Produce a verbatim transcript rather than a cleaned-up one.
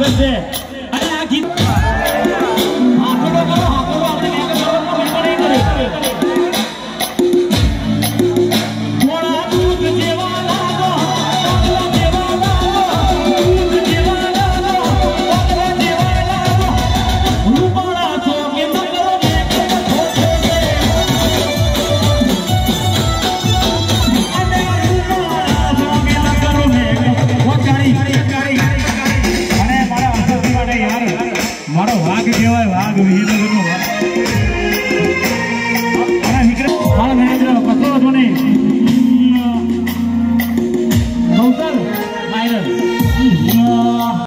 આવે છે અને આ ગીત આખડો કરો આખડો આપણે એક જવાનો મહિમા નહીં કરે મોળા દૂધ જેવા લાગો પાગલા જેવા લાગો દૂધ જેવા લાગો પાગલા જેવા લાગો રૂપાળા છો કે નકરો ને કતો છે અને રૂપાળા છો કે નકરો ને વગાડી વગાડી અને મારા આસુદી માટે યાર મારો વાઘ કહેવાય વાઘ વિહીનો વાઘ